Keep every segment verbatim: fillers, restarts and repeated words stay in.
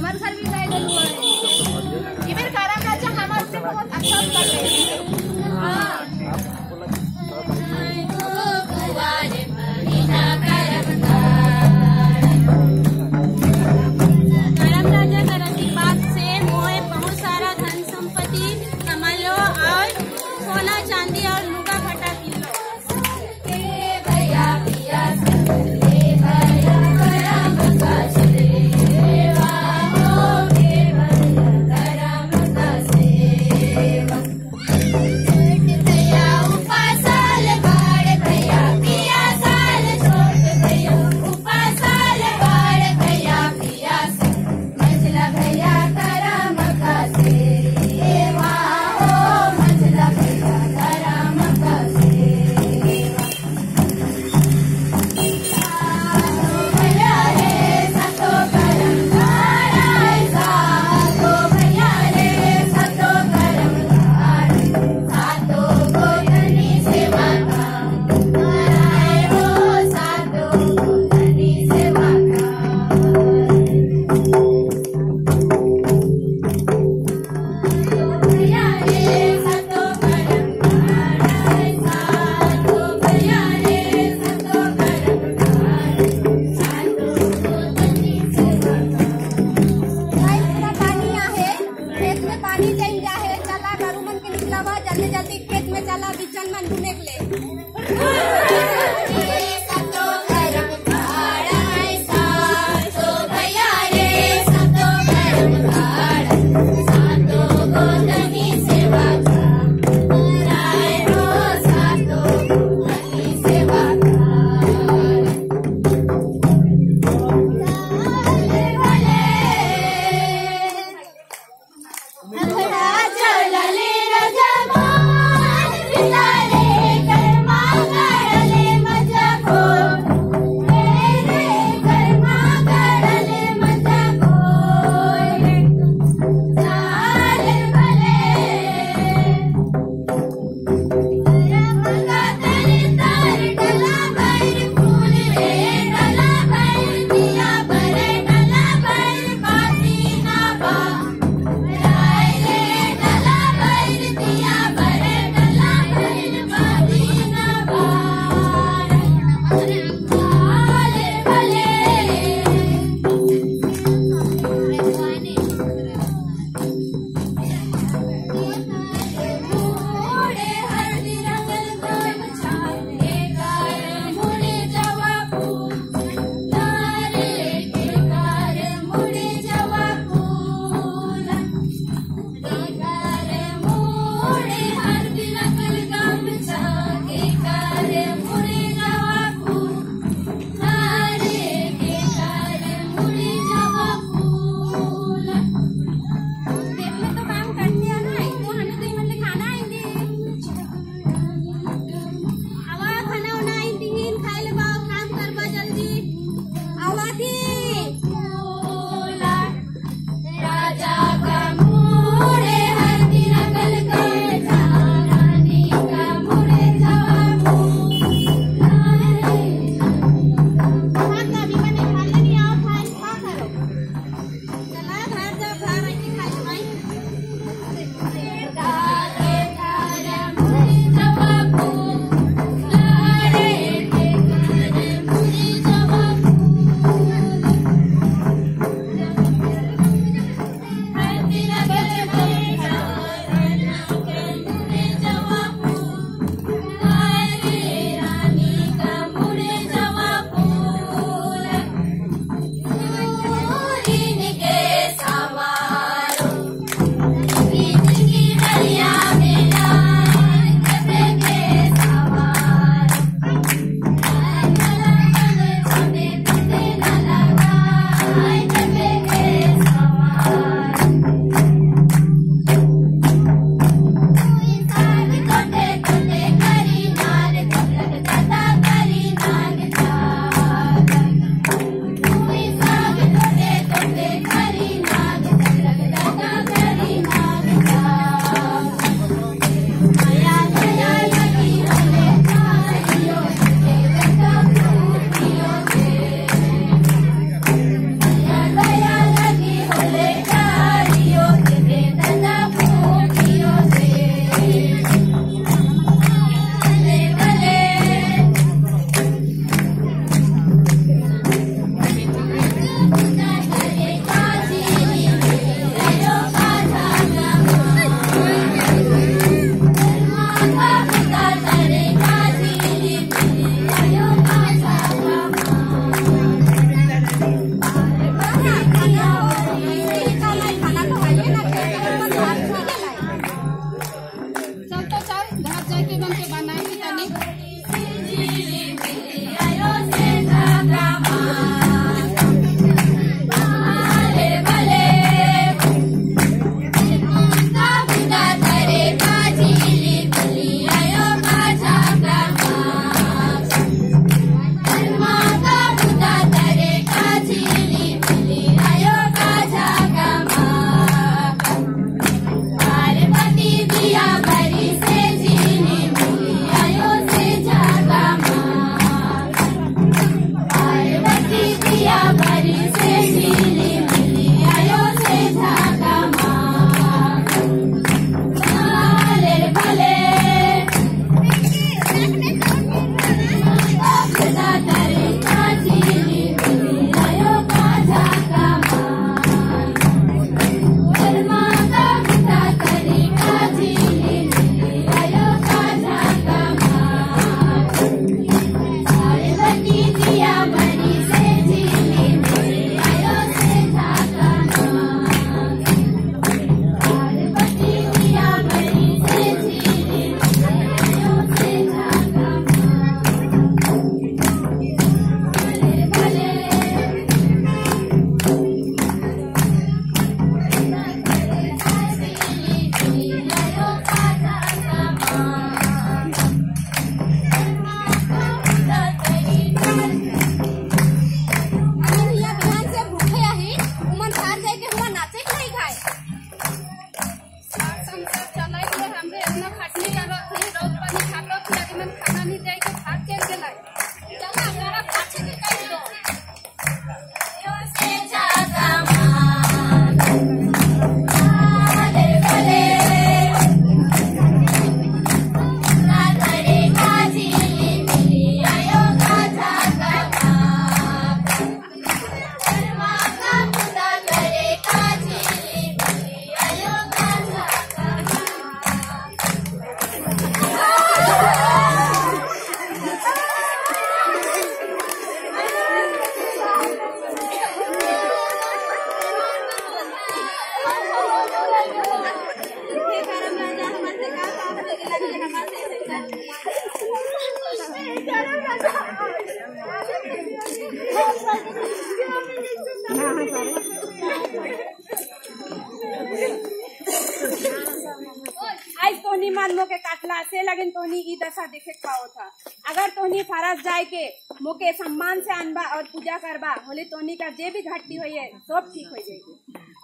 हमारे घर भी गए हुआ है। इधर करा काचा हमारे से बहुत अच्छा कर रहे हैं। हाँ करम राजा का आशीर्वाद से मोए बहुत सारा धन संपत्ति कमा लो और सोना चांदी और लुगा फटा किलो। जल्दी जल्दी खेत में चला बिचन मन ढूंढने के लिए। चल ले राजा मान, पिता रे कर मांगड़ तोहनी मन मोके काटला से लगिन तोहनी ई दशा देखे पाओ था। अगर तोहनी फरस जाए के मोके सम्मान से अनबा और पूजा करबा होले तोहनी का जे भी घाटी हुई है सब ठीक हो जाएगी।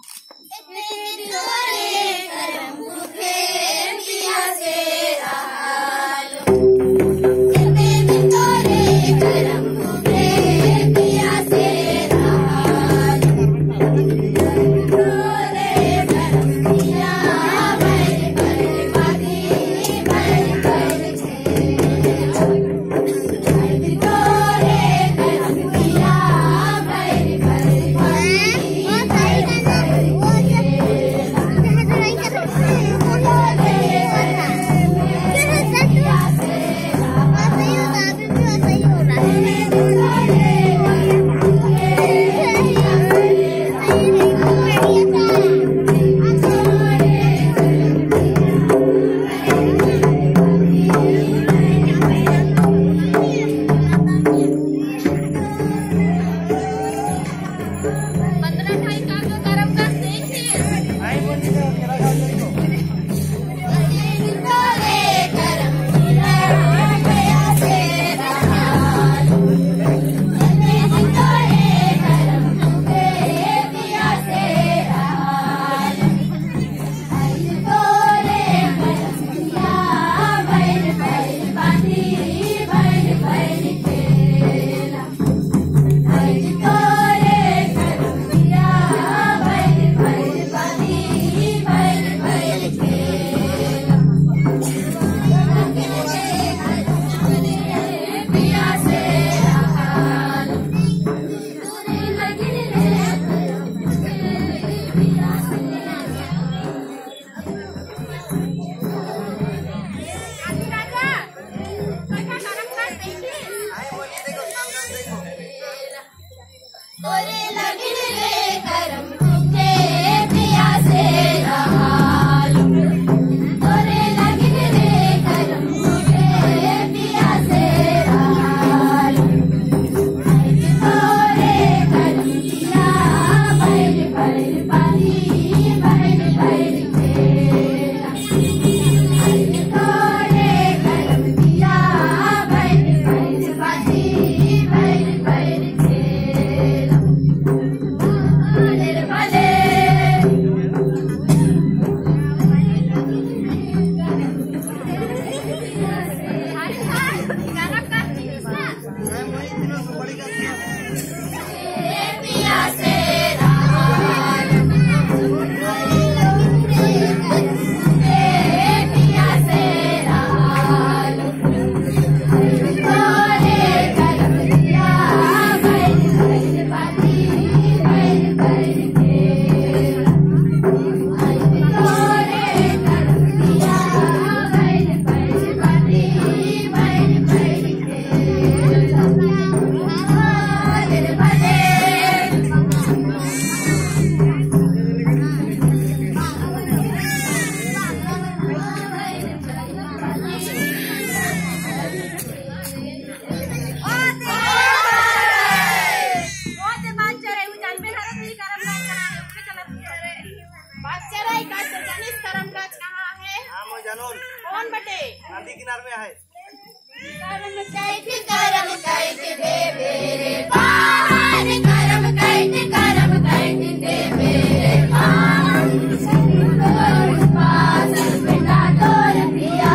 कौन बटे नदी किनारे में है। करम कैट करम कैट दे मेरे पार, करम कैट करम कैट दे मेरे पार, तोर पास बेटा तोर पिया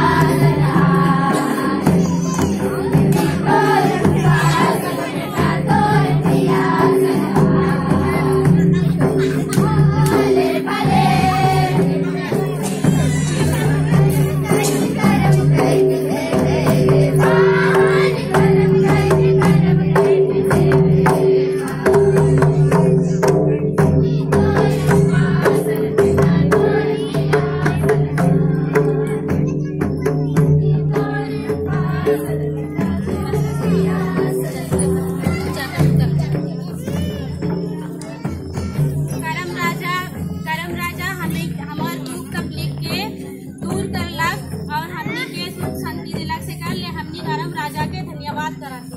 राजा के धन्यवाद कराते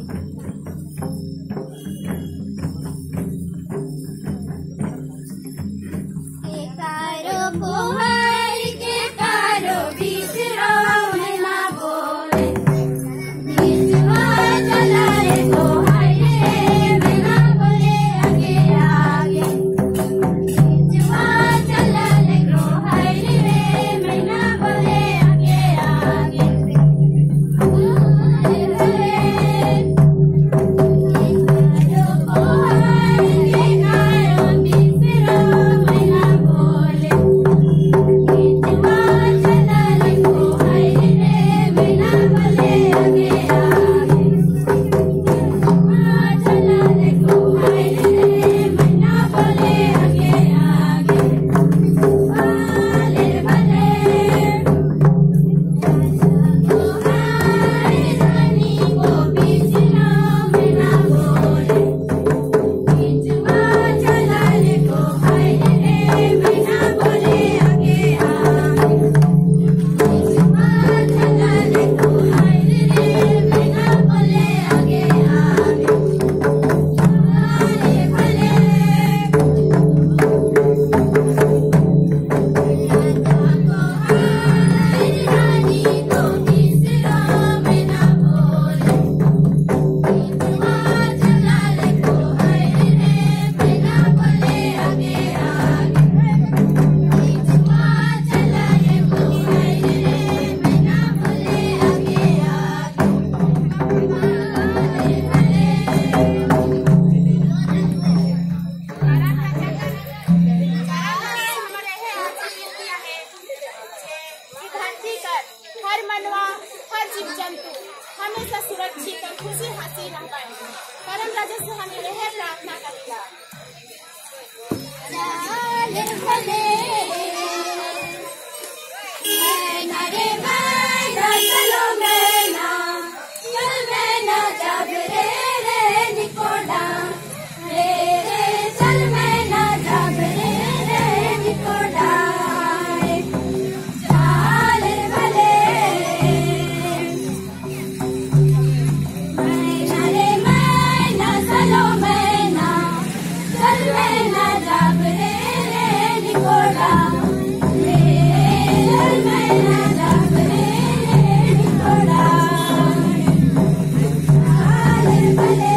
के कारो पोहर के कारो बीच भले मैना रे मैना चलो मैना चल मैना जब रे रे निकोड़ा रे रे चल मैना जब रे रे निकोड़ा चाल भले मैना रे मैना चलो मैना चल मैना जब रे रे निकोड़ा रे चल मैना जब रे रे निकोड़ा चाल भले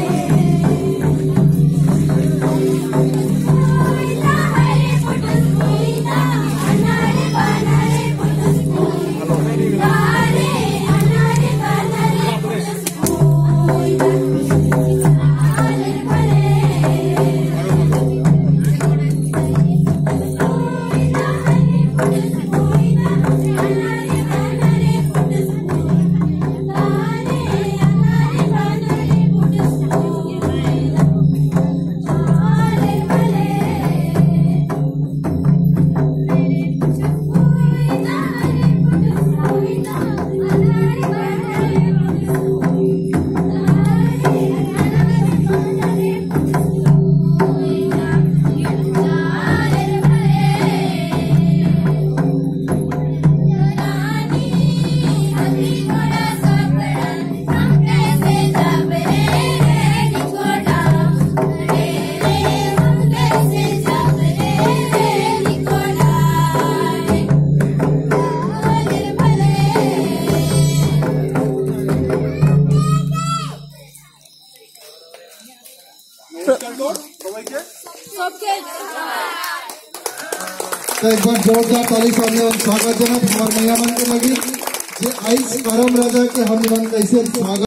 कोयला हरे पुटुस कोयला अनारे बनारे पुटुस कोयला रे अनारे बनारे पुटुस कोयला चाल भले कोयला हरे पुटुस कोयला अनारे बनारे पुटुस कोयला रे अनारे बनारे पुटुस कोयला चाल भले तो एक बार जोरदार ताली सामने स्वागत जनक हमारे महिला मन के लगी जे आइस करम राजा के हम मन कैसे स्वागत